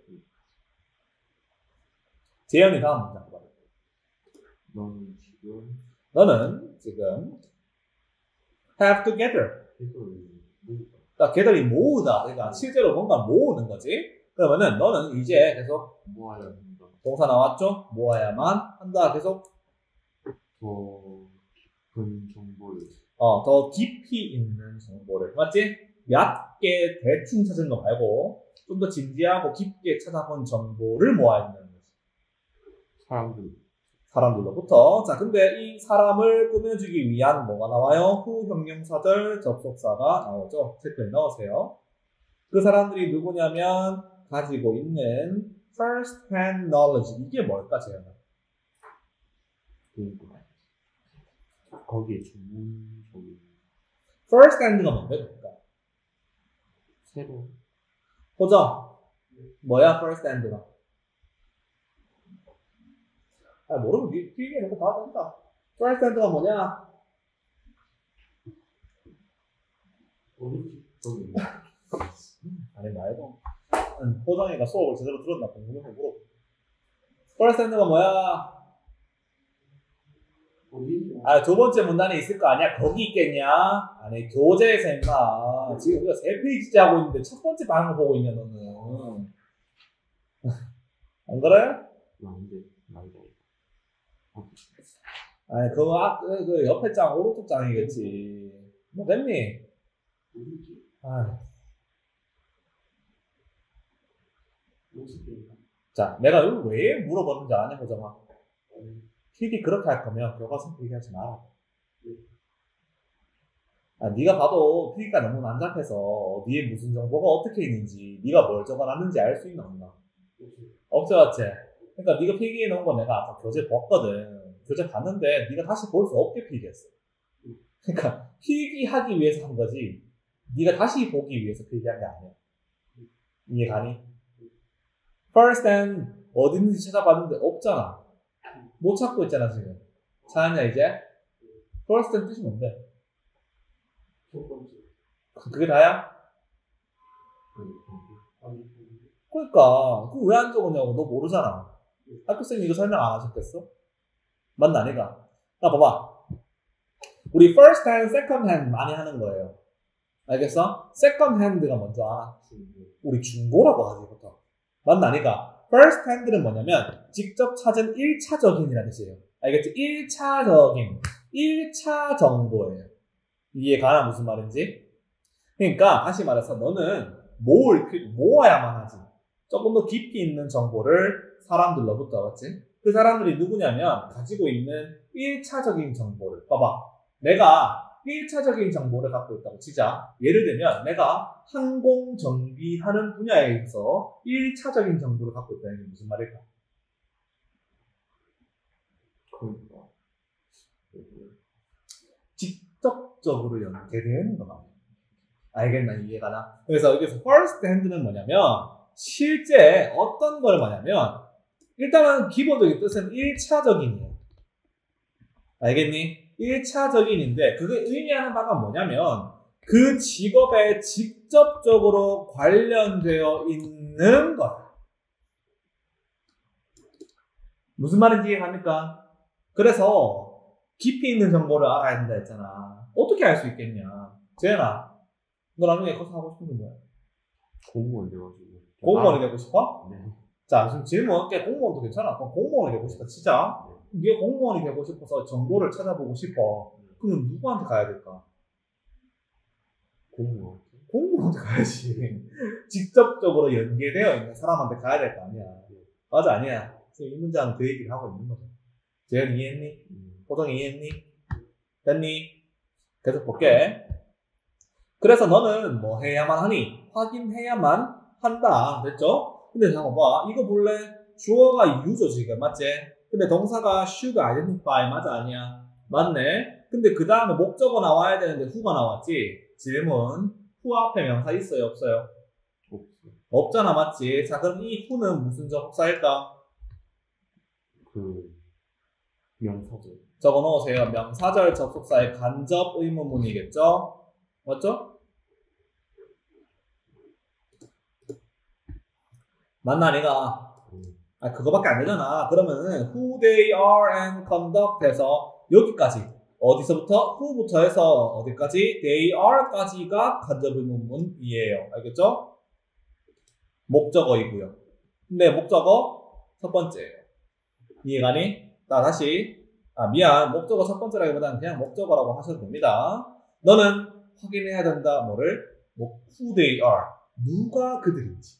재현이 다음 문장 봐. 너는 지금 너는 지금 have together. 그러니까 걔들이 모으다. 그러니까 실제로 뭔가 모으는 거지. 그러면은 너는 이제 계속 모아야 한다. 동사 나왔죠? 모아야만 한다. 계속 더 깊은 정보를 어, 더 깊이 있는 정보를. 맞지? 얕게 대충 찾은 거 말고 좀 더 진지하고 깊게 찾아본 정보를 모아야 된다는 거지. 사람들 사람들로부터. 자, 근데 이 사람을 꾸며주기 위한 뭐가 나와요? 후 형용사절 접속사가 나오죠. 체크에 넣으세요. 그 사람들이 누구냐면 가지고 있는 first hand knowledge. 이게 뭘까, 재현아? 그러니까 거기에 전문적인 first hand가 뭔데, 그러니까? 새로 호정. 뭐야, first hand가? 아, 모르면 니 필기해놓고 봐도 된다. first hand가 뭐냐? 어디지? 저기 아니 말고. 응, 호정이가 수업을 제대로 들었나 궁금해서 물어. first hand가 뭐야? 어디지? 아, 두 번째 문단에 있을 거 아니야? 거기 있겠냐? 아니, 교재에서 했나? 지금 우리가 세 페이지째 하고 있는데 첫 번째 방을 보고 있냐, 너는. 안 그래? 안돼 안돼. 아니, 그거, 아, 그, 그 옆에 장, 오른쪽 장이겠지. 뭐, 됐니? 어디지? 아, 오십인가? 자, 내가 이걸 왜 물어봤는지 아냐, 호정아? 필기 그렇게 할 거면 교과서 필기하지 마라. 아, 네가 봐도 필기가 너무 난잡해서 어디에 무슨 정보가 어떻게 있는지 네가 뭘 적어놨는지 알 수 있나 없나? 없지 맞지? 그러니까 네가 필기해 놓은 거 내가 아까 교재 봤거든. 교재 봤는데 네가 다시 볼 수 없게 필기했어. 그러니까 필기하기 위해서 한 거지 네가 다시 보기 위해서 필기한 게 아니야. 이해 가니? first and 어딨는지 찾아봤는데 없잖아. 못 찾고 있잖아 지금. 찾았냐 이제? first and 뜻이 뭔데? 첫 번째. 그게 다야? 아니, 그러니까 그거 왜 안 적었냐고. 너 모르잖아. 학교쌤이 이거 설명 안 하셨겠어? 맞나 아니가? 나 봐봐. 우리 first hand, second hand 많이 하는 거예요. 알겠어? second hand가 먼저 알아. 우리 중고라고 하지 보통. 맞나 아니가? first hand는 뭐냐면 직접 찾은 일 차적인이라는 뜻이에요. 알겠지? 일 차적인, 일 차 정보예요. 이해 가나 무슨 말인지? 그러니까 다시 말해서 너는 모을, 모아야만 하지. 조금 더 깊이 있는 정보를 사람들로부터, 맞지? 그 사람들이 누구냐면 가지고 있는 일 차적인 정보를. 봐봐. 내가 일 차적인 정보를 갖고 있다고 치자. 예를 들면 내가 항공정비하는 분야에 있어 일 차적인 정보를 갖고 있다는 게 무슨 말일까? 그러니까 직접적으로 연계되는 거다. 알겠나? 이해가 나? 그래서 여기서 first hand는 뭐냐면 실제 어떤 걸 뭐냐면 일단은 기본적인 뜻은 일 차적인이에요. 알겠니? 일 차적인인데 그게 의미하는 바가 뭐냐면 그 직업에 직접적으로 관련되어 있는 것. 무슨 말인지 이해갑니까? 그래서 깊이 있는 정보를 알아야 된다 했잖아. 어떻게 알 수 있겠냐? 재현아, 너 나중에 커서 하고 싶은 게 뭐야? 공무원 돼가지고. 공무원이 되고 싶어? 네. 자, 지금 질문 꽤 공무원도 괜찮아. 그럼 공무원이 되고 싶다 치자. 네가 공무원이 되고 싶어서 정보를 찾아보고 싶어. 그럼 누구한테 가야 될까? 공무원. 공무원한테 가야지. 직접적으로 연계되어 있는 사람한테 가야 될 거 아니야. 맞아, 아니야. 지금 이 문장은 그 얘기를 하고 있는 거죠. 재현 이해했니? 음. 호정 이해했니? 됐니? 계속 볼게. 그래서 너는 뭐 해야만 하니? 확인해야만 한다. 됐죠? 근데 잠깐 봐. 이거 볼래? 주어가 you죠, 지금. 맞지? 근데 동사가 should identify. 맞아, 아니야? 맞네. 근데 그 다음에 목적어 나와야 되는데 who가 나왔지? 질문. who 앞에 명사 있어요, 없어요? 없어. 없잖아, 맞지? 자, 그럼 이 who는 무슨 접속사일까? 그 명사죠. 적어 놓으세요. 명사절 접속사의 간접 의문문이겠죠? 맞죠? 맞나, 아니가? 아, 그거밖에 안 되잖아. 그러면은 who they are and conduct 해서 여기까지. 어디서부터? who부터 해서 어디까지? they are까지가 간접 의문문이에요. 알겠죠? 목적어이고요. 근데 목적어 첫 번째예요. 이해가니? 자, 다시. 아, 미안. 목적어 첫 번째라기보다는 그냥 목적어라고 하셔도 됩니다. 너는 확인해야 된다. 뭐를? 뭐, who they are. 누가 그들인지.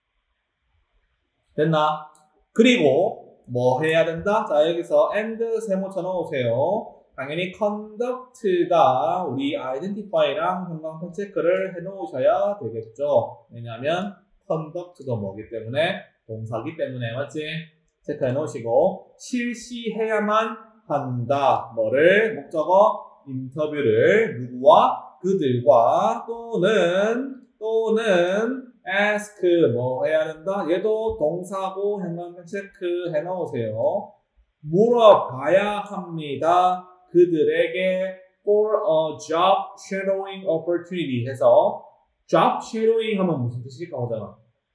됐나? 그리고 뭐 해야 된다? 자, 여기서 and 세모 쳐놓으세요. 당연히 conduct가 우리 identify랑 형광펜 체크를 해놓으셔야 되겠죠. 왜냐하면 conduct도 뭐기 때문에 동사기 때문에 맞지? 체크해 놓으시고 실시해야만 한다. 뭐를? 목적어 인터뷰를 누구와? 그들과 또는 또는 ask 뭐 해야 된다? 얘도 동사고 형광펜 체크 해놓으세요. 물어봐야 합니다. 그들에게 for a job shadowing opportunity 해서 job shadowing 하면 무슨 뜻일까 보잖아.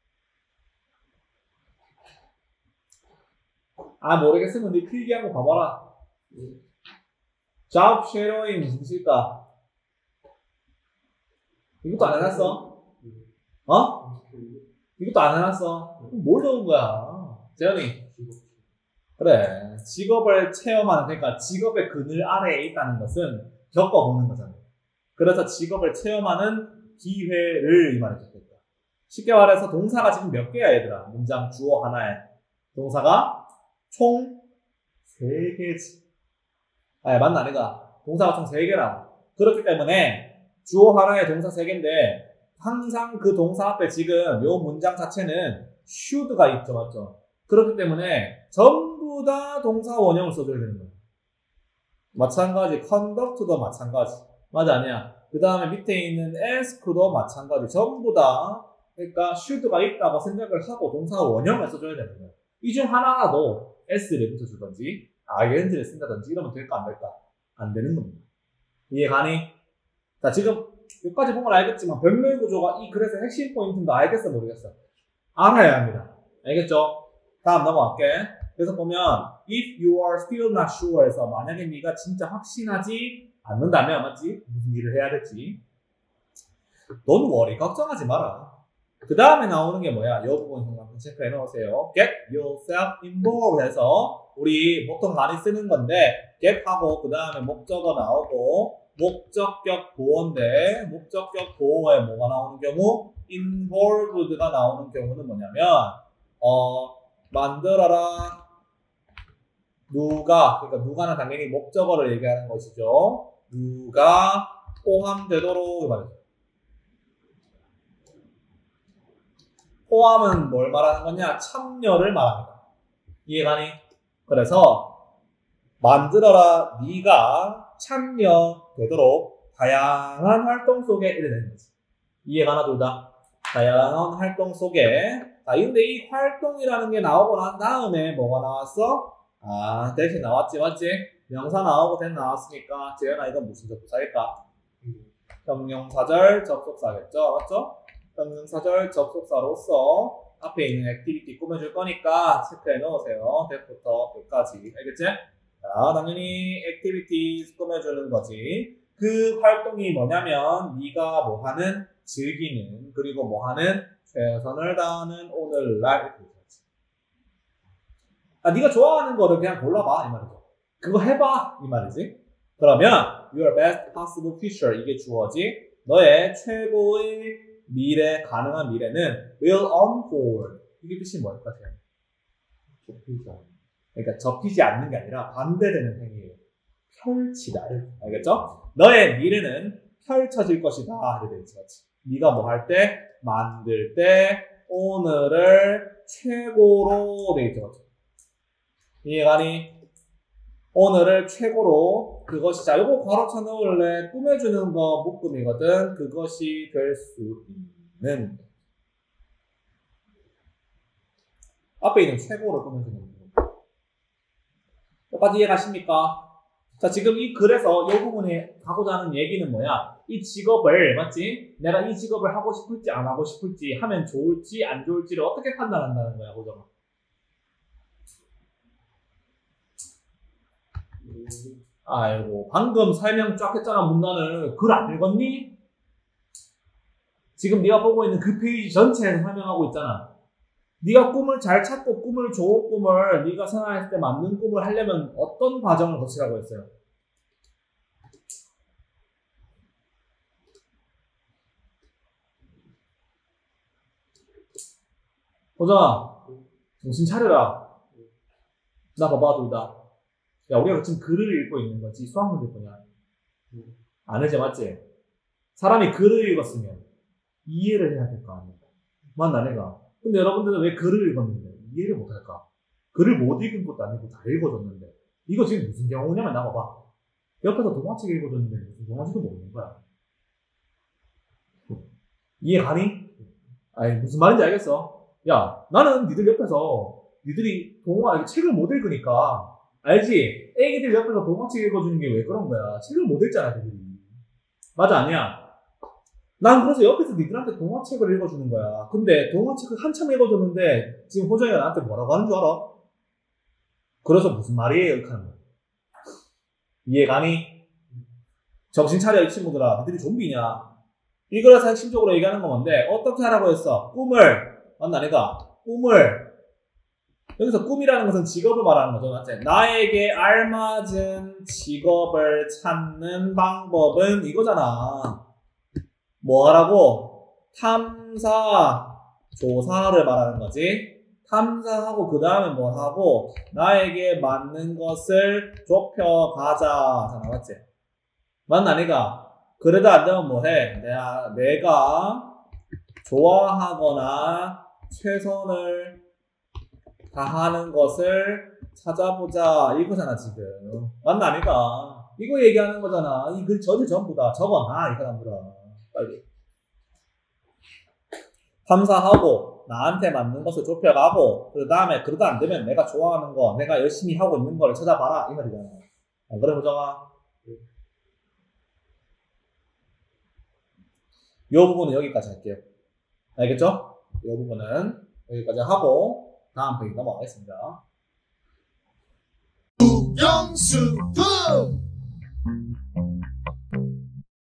아 모르겠으면 네 필기한 거 봐봐라. job shadowing 무슨 뜻일까? 이것도 안 해놨어? 어? 이것도 안 해놨어? 그럼 뭘 적은 거야? 재현이. 그래. 직업을 체험하는, 그러니까 직업의 그늘 아래에 있다는 것은 겪어보는 거잖아. 그래서 직업을 체험하는 기회를 이 말에 적겠다. 쉽게 말해서 동사가 지금 몇 개야, 얘들아? 문장 주어 하나에. 동사가 총 세 개지. 아, 맞나, 내가? 동사가 총 세 개라고. 그렇기 때문에 주어 하나에 동사 세 개인데 항상 그 동사 앞에 지금 요 문장 자체는 should가 있죠, 맞죠? 그렇기 때문에 전부 다 동사 원형을 써줘야 되는 거예요. 마찬가지, conduct도 마찬가지. 맞아, 아니야? 그 다음에 밑에 있는 ask도 마찬가지. 전부 다, 그러니까 should가 있다고 생각을 하고 동사 원형을 써줘야 되는 거예요. 이 중 하나라도 s를 붙여주든지, ing를 쓴다든지 이러면 될까, 안 될까? 안 되는 겁니다. 이해 가니? 자, 지금 여기까지 보면 알겠지만 변명 구조가 이 글에서 핵심 포인트인 거 알겠어, 모르겠어? 알아야 합니다. 알겠죠? 다음 넘어갈게. 그래서 보면 if you are still not sure 에서 만약에 네가 진짜 확신하지 않는다면, 맞지? 무슨 일을 해야 될지. Don't worry, 걱정하지 마라. 그 다음에 나오는 게 뭐야? 이 부분 한번 체크해 놓으세요. Get yourself involved 해서 우리 보통 많이 쓰는 건데 get하고 그 다음에 목적어 나오고 목적격 보어인데 목적격 보어에 뭐가 나오는 경우? involved가 나오는 경우는 뭐냐면 어 만들어라 누가, 그러니까 누가는 당연히 목적어를 얘기하는 것이죠. 누가 포함되도록 말이죠. 포함은 뭘 말하는 거냐? 참여를 말합니다. 이해가니? 그래서 만들어라 네가 참여되도록 다양한 활동 속에 이래 되는 거지. 이해가나 둘 다? 다양한 활동 속에. 자, 근데 이 활동이라는 게 나오고 난 다음에 뭐가 나왔어? 아, 대신 나왔지, 맞지? 명사 나오고 된 나왔으니까 재현아 이건 무슨 접속사일까? 형용사절 접속사겠죠, 맞죠? 형용사절 접속사로서 앞에 있는 액티비티 꾸며줄 거니까 체크해 넣으세요. 대부터 여기까지. 알겠지? 자, 당연히 액티비티 꾸며주는 거지. 그 활동이 뭐냐면 네가 뭐 하는, 즐기는, 그리고 뭐 하는, 최선을 다하는 오늘날 이렇게 되지. 아, 네가 좋아하는 거를 그냥 골라봐 이 말이죠. 그거 해봐 이 말이지. 그러면 your best possible future 이게 주어지. 너의 최고의 미래, 가능한 미래는 will unfold. 이게 뜻이 뭘까? 접히지 않는. 그러니까 접히지 않는 게 아니라 반대되는 행위예요. 펼치다. 알겠죠? 너의 미래는 펼쳐질 것이다. 이렇게 되지. 네가 뭐 할 때, 만들 때, 오늘을 최고로 돼 있죠. 이해가니? 오늘을 최고로 그것이, 자, 요거 괄호쳐 넣을래. 꾸며주는 거 묶음이거든. 그것이 될 수 있는. 앞에 있는 최고로 꾸며주는 거. 여기까지 이해가십니까? 자, 지금 이 글에서 이 부분에 가고자 하는 얘기는 뭐야? 이 직업을, 맞지? 내가 이 직업을 하고 싶을지 안 하고 싶을지, 하면 좋을지 안 좋을지를 어떻게 판단한다는 거야, 고정아. 아이고, 방금 설명 쫙 했잖아, 문단을. 글 안 읽었니? 지금 네가 보고 있는 그 페이지 전체에서 설명하고 있잖아. 네가 꿈을 잘 찾고 꿈을 좋은 꿈을 네가 생각했을 때 맞는 꿈을 하려면 어떤 과정을 거치라고 했어요? 보정아, 정신 차려라. 나 봐봐, 둘 다. 야, 우리가 지금 글을 읽고 있는 거지 수학 문제뿐이야. 안 해지, 맞지? 사람이 글을 읽었으면 이해를 해야 될 거 아니야. 맞나, 내가? 근데 여러분들은 왜 글을 읽었는데 이해를 못할까? 글을 못 읽은 것도 아니고 다 읽어줬는데 이거 지금 무슨 경우냐면 나 봐봐. 옆에서 동화책 읽어줬는데 무슨 동화책도 모르는 거야. 이해 가니? 아니, 무슨 말인지 알겠어? 야, 나는 니들 옆에서 니들이 동화, 책을 못 읽으니까 알지? 애기들 옆에서 동화책 읽어주는 게 왜 그런 거야? 책을 못 읽잖아, 그들이. 맞아, 아니야? 난 그래서 옆에서 니들한테 동화책을 읽어주는 거야. 근데 동화책을 한참 읽어줬는데 지금 호정이가 나한테 뭐라고 하는 줄 알아? 그래서 무슨 말이에요? 이렇게 하는 거야. 이해가니? 정신 차려, 이 친구들아. 니들이 좀비냐? 이거라서 핵심적으로 얘기하는 건데 어떻게 하라고 했어? 꿈을. 맞나, 내가? 꿈을. 여기서 꿈이라는 것은 직업을 말하는 거죠. 맞지? 나에게 알맞은 직업을 찾는 방법은 이거잖아. 뭐 하라고? 탐사, 조사를 말하는 거지. 탐사하고 그 다음에 뭘 하고 나에게 맞는 것을 좁혀가자. 잖아, 맞지? 맞나, 내가? 그래도 안 되면 뭐 해? 내가, 내가 좋아하거나 최선을 다하는 것을 찾아보자. 이거잖아, 지금. 맞나, 아니까? 이거 얘기하는 거잖아. 이 글 전체 전부 다 적어놔, 이 사람들아. 빨리. 탐사하고, 나한테 맞는 것을 좁혀가고, 그 다음에, 그러다 안 되면 내가 좋아하는 거, 내가 열심히 하고 있는 거를 찾아봐라. 이 말이잖아. 안 그래, 보정아? 이 부분은 여기까지 할게요. 알겠죠? 이 부분은 여기까지 하고, 다음 페이지 넘어가겠습니다. 영수풍